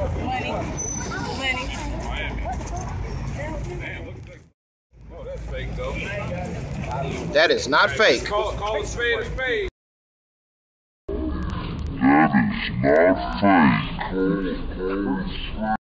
Money. Money. Oh, that's fake though. That is not fake. Call a spade a spade. That is not fake.